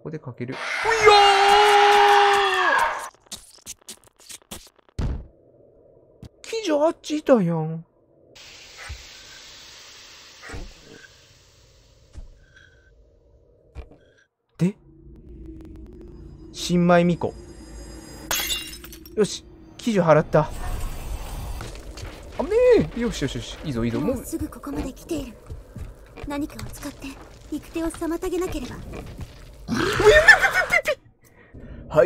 こでかける。ういやー！木じゃあっちいたやん。で新米巫女。よし、記事払った。あぶねえ。よしよしよし、いいぞいいぞ。 もうすぐここまで来ている。何かを使って行く手を妨げなければ。 はい、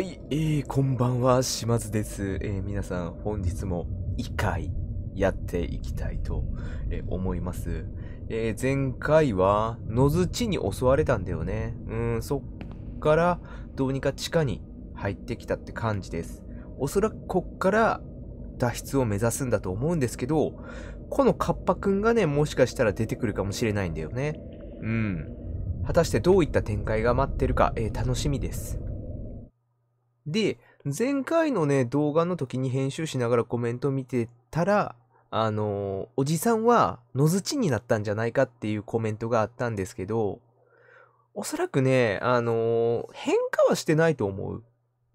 こんばんは、島津です。皆さん、本日も1回やっていきたいと、思います。前回は、野槌に襲われたんだよね。そっから、どうにか地下に入ってきたって感じです。おそらくこっから脱出を目指すんだと思うんですけど、このカッパくんがね、もしかしたら出てくるかもしれないんだよね。果たしてどういった展開が待ってるか、楽しみです。で、前回のね、動画の時に編集しながらコメント見てたら、おじさんは野槌になったんじゃないかっていうコメントがあったんですけど、おそらくね、変化はしてないと思う。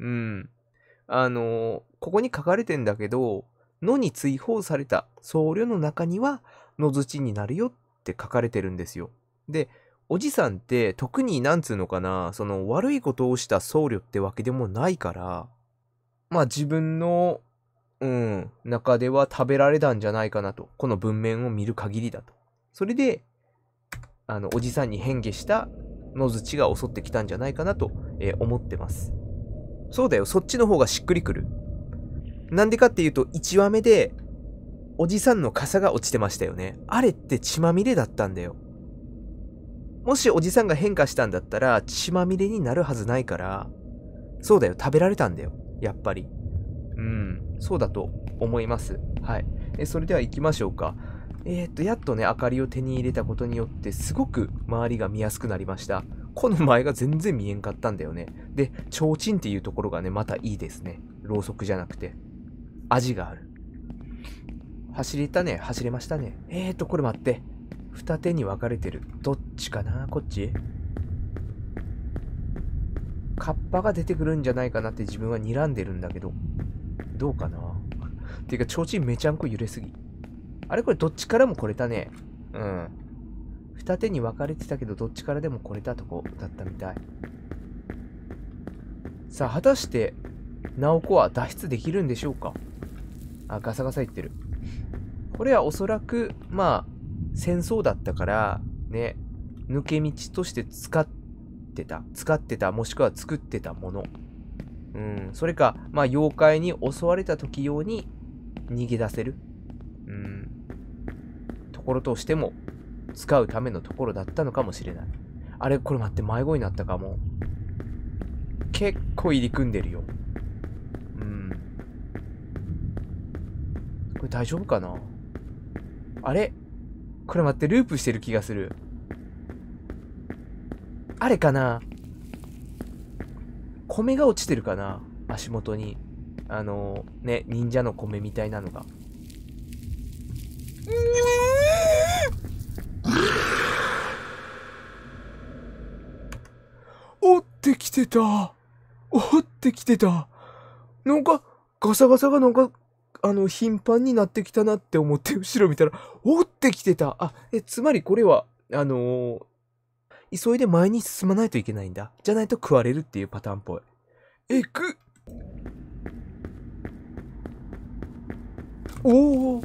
ここに書かれてんだけど、野に追放された僧侶の中には野槌になるよって書かれてるんですよ。で、おじさんって特になんつうのかな、その悪いことをした僧侶ってわけでもないから、まあ自分の、中では食べられたんじゃないかなと。この文面を見る限りだと。それで、おじさんに変化した野槌が襲ってきたんじゃないかなと、思ってます。そうだよ、そっちの方がしっくりくる。なんでかっていうと、1話目で、おじさんの傘が落ちてましたよね。あれって血まみれだったんだよ。もしおじさんが変化したんだったら、血まみれになるはずないから、そうだよ、食べられたんだよ。やっぱり。そうだと思います。はい。それでは行きましょうか。やっとね、明かりを手に入れたことによって、すごく周りが見やすくなりました。この前が全然見えんかったんだよね。で、提灯っていうところがね、またいいですね。ろうそくじゃなくて。味がある。走れたね。走れましたね。これ待って。二手に分かれてる。どっちかな？こっち？カッパが出てくるんじゃないかなって自分は睨んでるんだけど。どうかな？ていうか、提灯めちゃんこ揺れすぎ。あれこれどっちからも来れたね。二手に分かれてたけど、どっちからでも来れたとこだったみたい。さあ、果たして、ナオコは脱出できるんでしょうか？あ、ガサガサ言ってる。これはおそらく、まあ、戦争だったから、ね、抜け道として使ってた、もしくは作ってたもの。それか、まあ、妖怪に襲われた時用に逃げ出せる。ところとしても、使うためのところだったのかもしれない。あれ、これ待って、迷子になったかも。結構入り組んでるよ。これ大丈夫かな？あれ？これ待って、ループしてる気がする。あれかな？米が落ちてるかな？足元に。忍者の米みたいなのが。追ってきてた。追ってきてた。なんか、ガサガサがなんか、頻繁になってきたなって思って後ろ見たら、追ってきてた。つまりこれは、急いで前に進まないといけないんだ。じゃないと食われるっていうパターンっぽい。おお。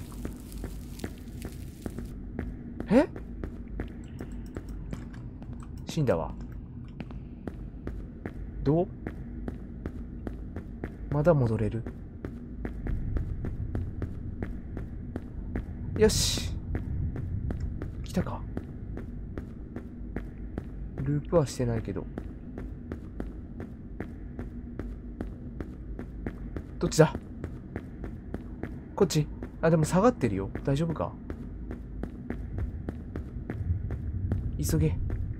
死んだわ。どう？まだ戻れる？よし。来たか。ループはしてないけど。どっちだ？こっち？でも下がってるよ。大丈夫か？急げ。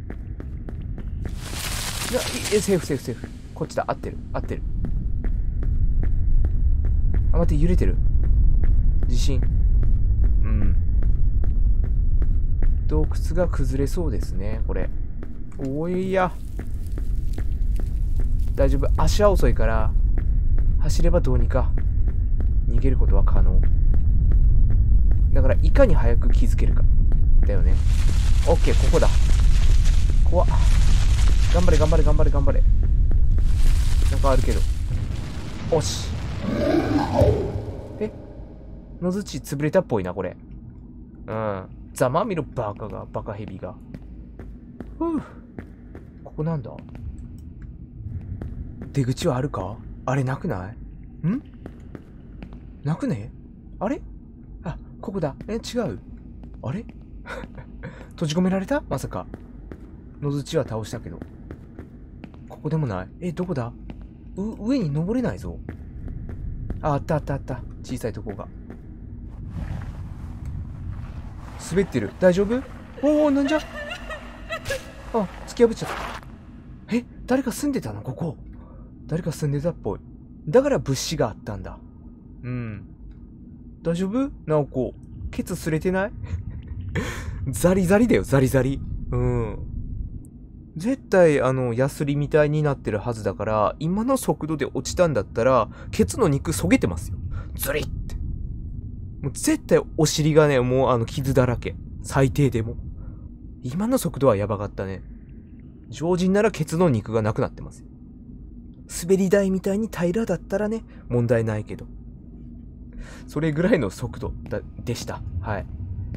セーフ。こっちだ。合ってる。待って、揺れてる。地震。洞窟が崩れそうですね、これ。おいや。 大丈夫。足は遅いから走ればどうにか逃げることは可能だから、いかに早く気づけるかだよね。オッケー、ここだ。怖っ。頑張れ頑張れ頑張れ頑張れ。なんかあるけど。おし。のづち潰れたっぽいな、これ。うん。ざまみろ、バカヘビが。ふう。ここなんだ？出口はあるか？あれなくない？ん？なくね？あれ？あ、ここだ。違う。あれ閉じ込められた？まさか。のづちは倒したけど。ここでもない。どこだ？上に登れないぞ。あったあったあった。小さいとこが。滑ってる。大丈夫？おお、なんじゃ？あ、突き破っちゃった。誰か住んでたのここ。誰か住んでたっぽい。だから物資があったんだ。うん。大丈夫？ナオコ。ケツ擦れてない？ザリザリだよ、ザリザリ。うん。絶対、ヤスリみたいになってるはずだから、今の速度で落ちたんだったら、ケツの肉そげてますよ。ズリって。もう絶対お尻がね、もう傷だらけ。最低でも。今の速度はやばかったね。常人ならケツの肉がなくなってますよ。滑り台みたいに平らだったらね、問題ないけど。それぐらいの速度でした。はい。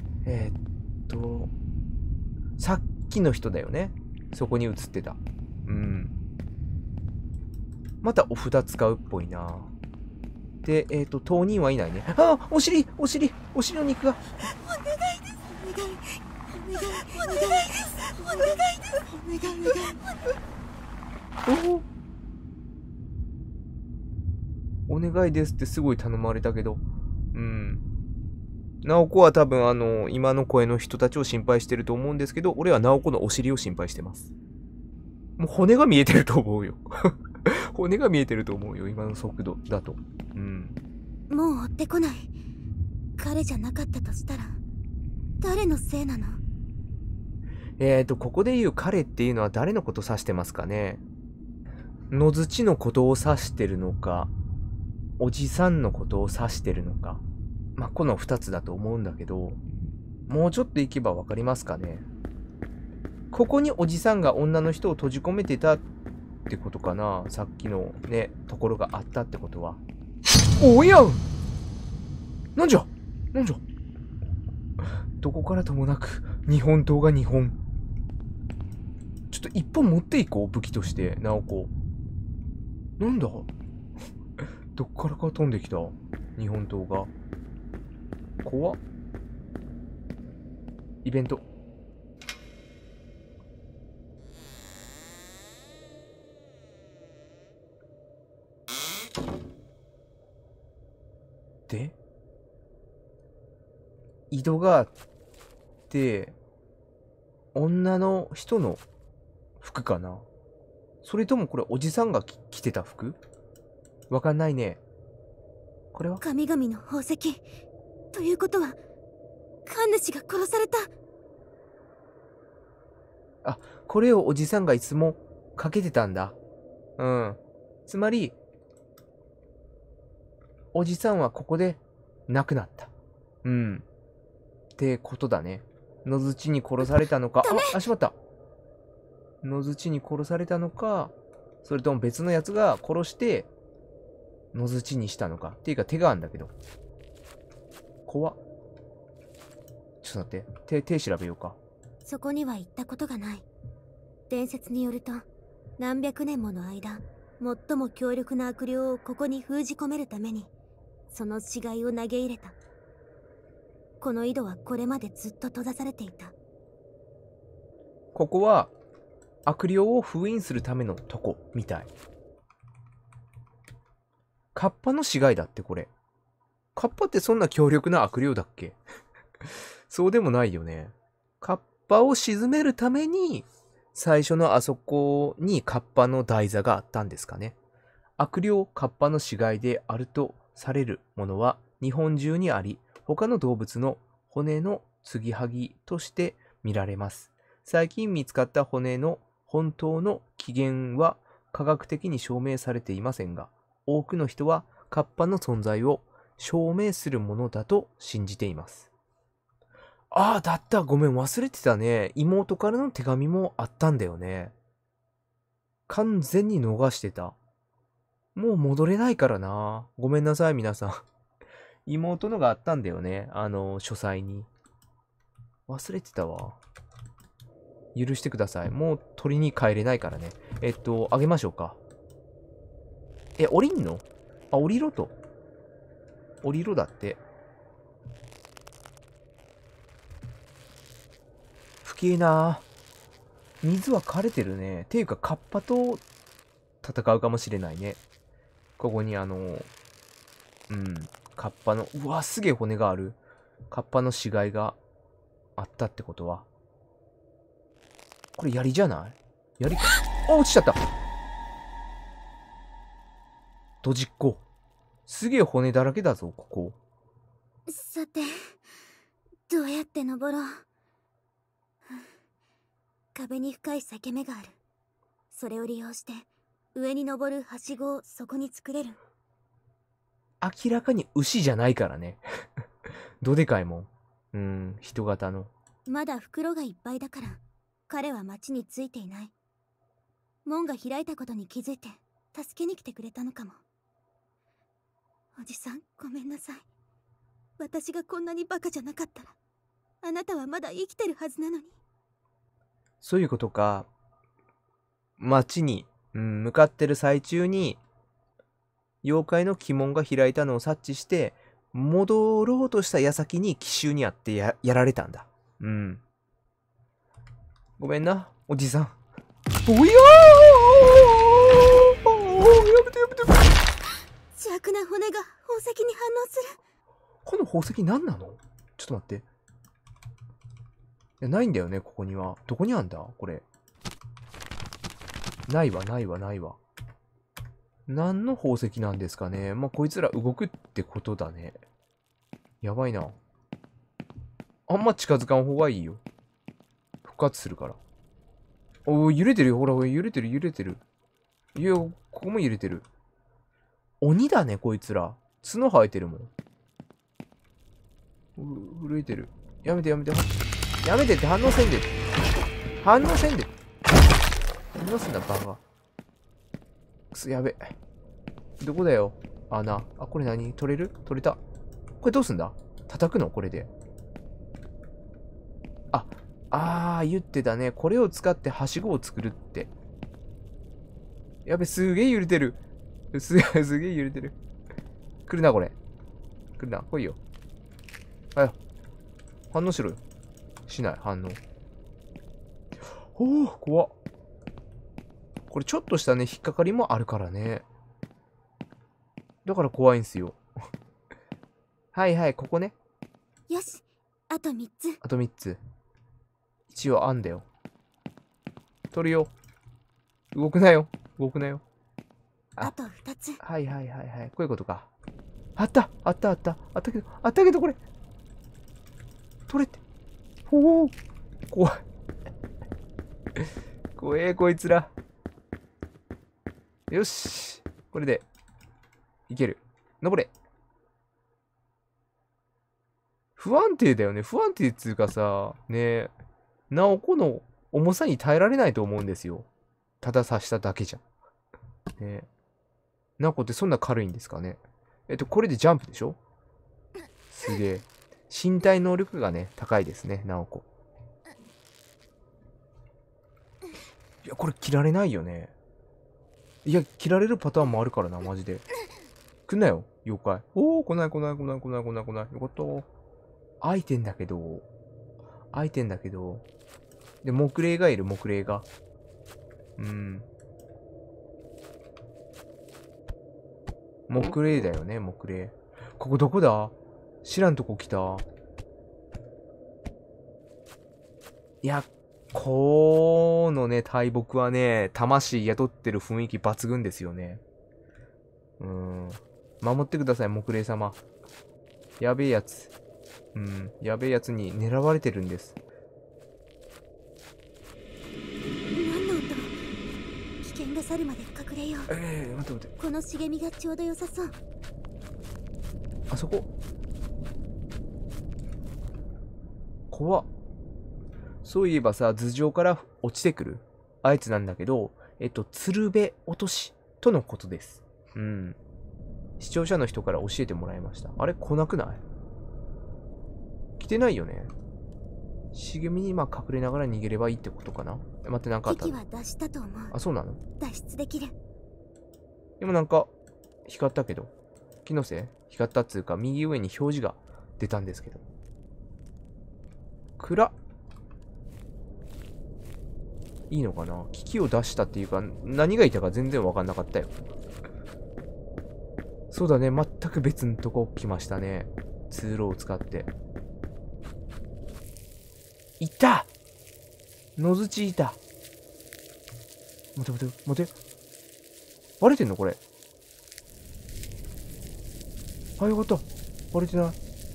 さっきの人だよね。そこに映ってた。うん。またお札使うっぽいな。で、当人はいないね。あ、お尻の肉が。 お願いです。お願いです。お願いです。 お願いですってすごい頼まれたけど。うん。ナオコは多分今の声の人たちを心配してると思うんですけど、俺はナオコのお尻を心配してます。もう骨が見えてると思うよ。骨が見えてると思うよ、今の速度だと。うん。 もう追ってこない。彼じゃなかったとしたら、誰のせいなの？ ここで言う彼っていうのは誰のこと指してますかね？野槌のことを指してるのか、おじさんのことを指してるのか。まあ、この二つだと思うんだけど、もうちょっと行けばわかりますかね。ここにおじさんが女の人を閉じ込めてたってことかな。さっきのね、ところがあったってことは。おやん！なんじゃどこからともなく、日本刀が2本。ちょっと1本持っていこう、武器として、ナオコ。なんだどっからか飛んできた日本刀が。怖っ。イベント。で井戸があって、女の人の服かな？それともこれおじさんが着てた服？わかんないね。これは神々の宝石ということは、神主が殺された。 あ、これをおじさんがいつもかけてたんだ。うん。つまり、おじさんはここで亡くなった。うん。ってことだね。野槌に殺されたのか。あ、しまった。野槌に殺されたのか、それとも別のやつが殺して、野槌にしたのか。っていうか手があるんだけど。怖っ。ちょっと待って。手調べようか。 そこには行ったことがない。伝説によると、何百年もの間、最も強力な悪霊をここに封じ込めるために、その死骸を投げ入れた。この井戸はこれまでずっと閉ざされていた。 ここは悪霊を封印するためのとこみたい。カッパの死骸だってこれ。カッパってそんな強力な悪霊だっけ？そうでもないよね。カッパを鎮めるために最初のあそこにカッパの台座があったんですかね。悪霊カッパの死骸であるとされるものは日本中にあり、他の動物の骨の継ぎはぎとして見られます。最近見つかった骨の本当の起源は科学的に証明されていませんが、多くの人はカッパの存在を証明するものだと信じています。ああ、だった。ごめん、忘れてたね。妹からの手紙もあったんだよね。完全に逃してた。もう戻れないからな。ごめんなさい、皆さん。妹のがあったんだよね。書斎に。忘れてたわ。許してください。もう取りに帰れないからね。あげましょうか。降りんの？あ、降りろと。降りろだって。不敬な。水は枯れてるね。ていうか、カッパと戦うかもしれないね。ここにカッパの、うわ、すげえ骨がある。カッパの死骸があったってことは。これ槍じゃない？槍か。あ、落ちちゃった。ドジっ子。すげえ骨だらけだぞ、ここ。 さて、どうやって登ろう。壁に深い裂け目がある。それを利用して上に登るはしごをそこに作れる。 明らかに牛じゃないからね。どでかいもん。人型の。 まだ袋がいっぱいだから彼は町についていない。門が開いたことに気づいて助けに来てくれたのかも。おじさん、ごめんなさい。私がこんなにバカじゃなかったらあなたはまだ生きてるはずなのに。 そういうことか。町に、向かってる最中に妖怪の鬼門が開いたのを察知して戻ろうとした矢先に奇襲にあってやられたんだ。ごめんな、おじさん。おやー、やめてやめて。 邪悪な骨が宝石に反応する。 この宝石何なの？ちょっと待って。いや、ないんだよね、ここには。どこにあんだこれ。ないわ、ないわ、ないわ。何の宝石なんですかね。まあ、こいつら動くってことだね。やばいな。あんま近づかん方がいいよ。復活するから。おー、揺れてるよ。ほら、揺れてる、揺れてる。いや、ここも揺れてる。鬼だね、こいつら。角生えてるもん。震えてる。やめてやめて。やめてって反応せんで。反応せんで。反応すんだ、バカ。くそ、やべ。どこだよ、穴。あ、これ何？取れる？取れた。これどうすんだ？叩くの？これで。言ってたね。これを使ってはしごを作るって。やべ、すげえ揺れてる。すげえ揺れてる。来るな、これ。来るな、来いよ。反応しろよ。しない、反応。おお、怖っ。これちょっとしたね、引っかかりもあるからね。だから怖いんすよ。はいはい、ここね。 よし、あと3つ。 あと3つ。一応あんだよ。取るよ。動くなよ。動くなよ。 あと2つ。 はいはいはいはい。こういうことか。あったあったあったあったけどこれ。取れて。おお。怖い。怖え、こいつら。よし。これで。いける。登れ。不安定だよね。不安定っつうかさ、ねなおこの重さに耐えられないと思うんですよ。ただ刺しただけじゃ。ねなおこってそんな軽いんですかね。これでジャンプでしょ？すげえ。身体能力がね、高いですね、なおこ。いや、これ切られないよね。いや、切られるパターンもあるからな、マジで。来んなよ、妖怪。おー、来ない。よかった。開いてんだけど。で、木霊がいる、木霊が。木霊だよね、木霊。ここどこだ？知らんとこ来た。いや、このね、大木はね、魂宿ってる雰囲気抜群ですよね。守ってください、木霊様。やべえやつ。やべえやつに狙われてるんです。 何の音？危険が去るまで隠れよう。 待って。 この茂みがちょうど良さそう。 あそこ。怖っ。そういえばさ、頭上から落ちてくるあいつなんだけど、鶴瓶落としとのことです。うん。視聴者の人から教えてもらいました。あれ来なくない？来てないよね。茂みに隠れながら逃げればいいってことかな。待って、なんかあった。 敵は脱したと思う。 あ、そうなの？ 脱出できる。 でもなんか、光ったけど。気のせい？光ったっつうか、右上に表示が出たんですけど。暗っ。いいのかな？危機を出したっていうか、何がいたか全然わかんなかったよ。そうだね、全く別のとこ来ましたね。通路を使って。いた！野槌いた。待て。割れてんのこれ。あ、よかった。割れてない。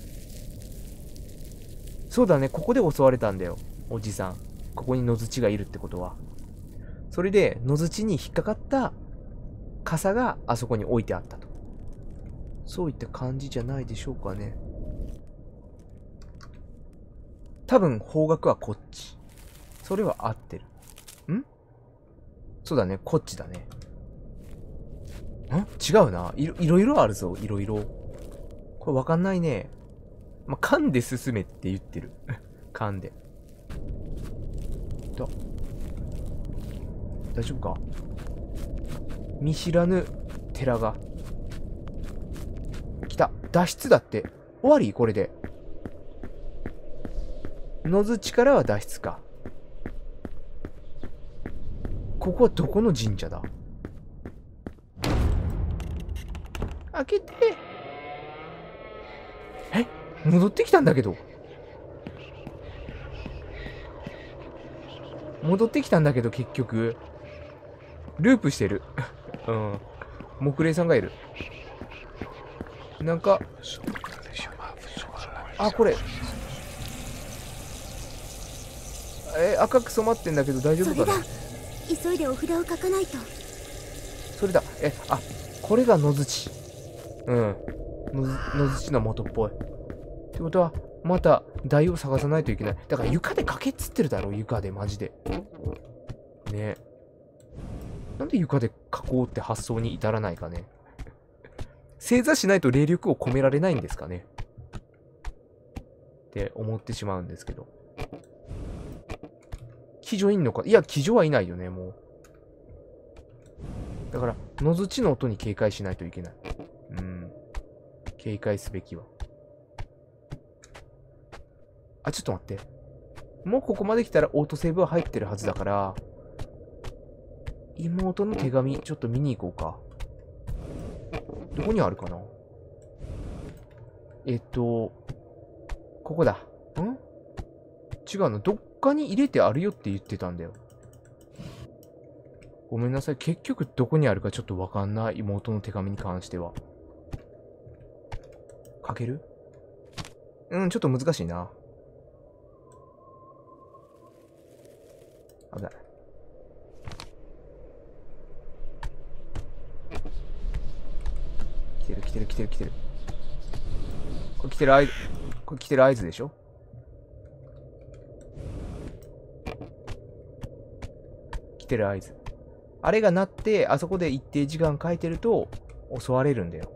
そうだね、ここで襲われたんだよ。おじさん。ここに野槌がいるってことは。それで、野槌に引っかかった傘があそこに置いてあったと。そういった感じじゃないでしょうかね。多分方角はこっち。それは合ってる。ん？そうだね、こっちだね。違うな。いろいろあるぞ、いろいろ。これわかんないね。まあ、勘で進めって言ってる。勘で。大丈夫か？見知らぬ寺が。来た。脱出だって。終わり？これで。野槌からは脱出か。ここはどこの神社だ？開けて。戻ってきたんだけど。結局。ループしてる。うん。木霊さんがいる。なんか、あ、これ。赤く染まってんだけど大丈夫かな？ 急いでお札を書かないと。 それだ。これが野槌。うん。野槌の元っぽい。ってことは、また台を探さないといけない。だから床で書けっつってるだろ、床で、マジで。ね。なんで床で書こうって発想に至らないかね。正座しないと霊力を込められないんですかね。って思ってしまうんですけど。鬼女いんのか？いや、鬼女はいないよね、もう。だから、野槌の音に警戒しないといけない。警戒すべきは。あ、ちょっと待って。もうここまで来たらオートセーブは入ってるはずだから、妹の手紙、ちょっと見に行こうか。どこにあるかな？ここだ。違うの。どっかに入れてあるよって言ってたんだよ。ごめんなさい。結局どこにあるかちょっとわかんない。妹の手紙に関しては。書ける？ちょっと難しいな。危ない。来てる。これ来てる合図でしょ？来てる合図。あれが鳴って、あそこで一定時間書いてると、襲われるんだよ。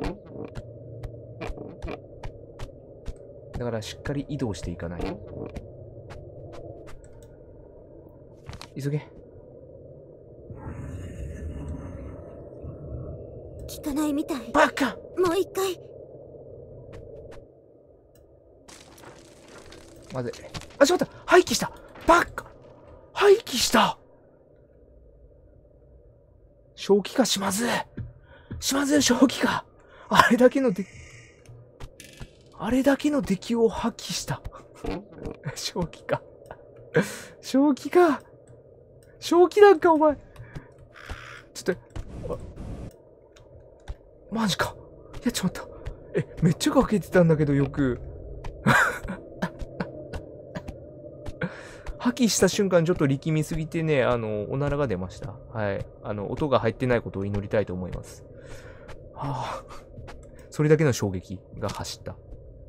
だからしっかり移動していかないと。急げ。 聞かないみたい。 バカ！ もう一回。 まずい。あ、しまった！廃棄した！バカ！廃棄した！正気か、島津！正気か！あれだけの出来を破棄した。正気か。正気なんか、お前。ちょっと、マジか。いや、ちょっと待った。めっちゃかけてたんだけど、よく。 破棄した瞬間ちょっと力みすぎてね、おならが出ました。はい。音が入ってないことを祈りたいと思います。はあ、それだけの衝撃が走った。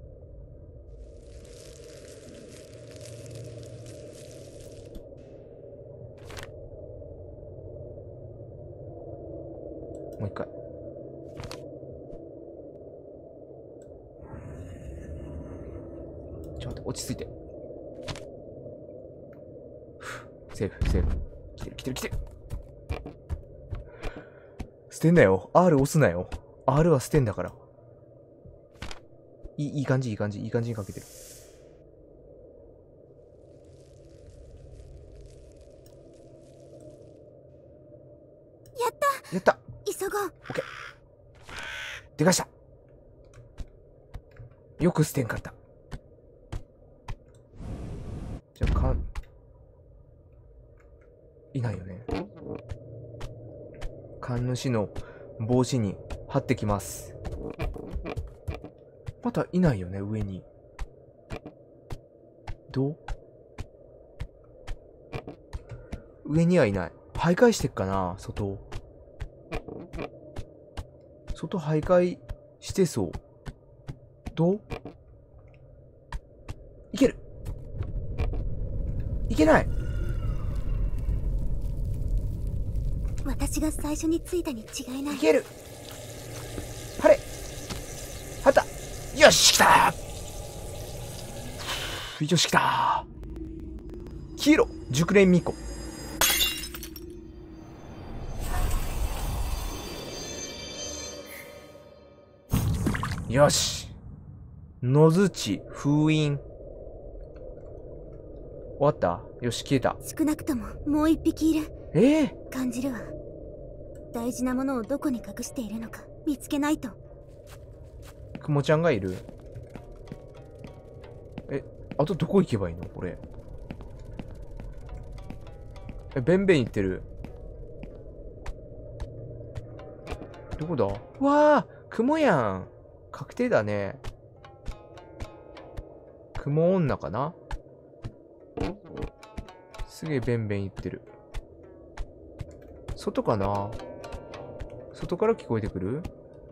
もう一回。ちょっと待って、落ち着いて。セーフ、セーフ。来てる、来てる、来てる。捨てんなよ。R 押すなよ。R は捨てんだから。いい感じ、いい感じ、いい感じにかけてる。 やった。 やった。 急ごう。 オッケー。でかした。よく捨てんかった。じゃあ、いないよね。神主の帽子に貼ってきます。またいないよね、上に。どう？上にはいない。徘徊してっかな、外。外徘徊してそう。どう？いける！いけない！ 私が最初に着いたに違いない。 いける！晴れ！はった！よし、来た！よし、来た！黄色！熟練巫女。よし。野槌、封印。終わった？よし、消えた。 少なくとももう一匹いる。感じるわ。大事なものをどこに隠しているのか見つけないと。 くもちゃんがいる。あとどこ行けばいいのこれ。ベンベン行ってる。どこだ？わあ、雲やん。確定だね。雲女かな？すげえベンベン言ってる。外かな？外から聞こえてくる？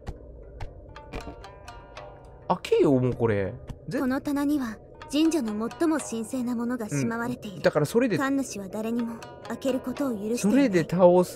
開けよ、もうこれ。 この棚には神社の最も神聖なものがしまわれている。 だからそれで、 神主は誰にも開けることを許していない。 それで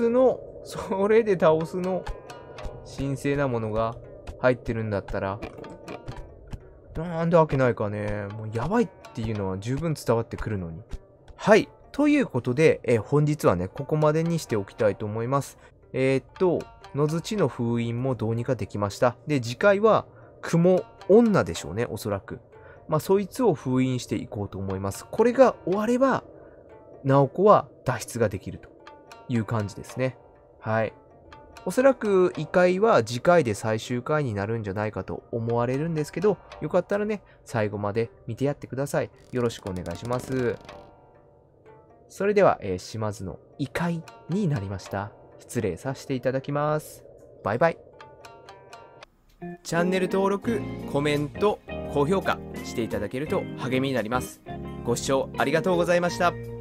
倒すの、神聖なものが入ってるんだったら、なんで開けないかね。もうやばいっていうのは十分伝わってくるのに。はい。ということで、本日はね、ここまでにしておきたいと思います。野槌の封印もどうにかできました。で、次回は、雲女でしょうね、おそらく。まあ、そいつを封印していこうと思います。これが終われば、直子は脱出ができるという感じですね。はい。おそらく異界は次回で最終回になるんじゃないかと思われるんですけど、よかったらね、最後まで見てやってください。よろしくお願いします。それでは、島津の異界になりました。失礼させていただきます。バイバイ。チャンネル登録、コメント、高評価していただけると励みになります。ご視聴ありがとうございました。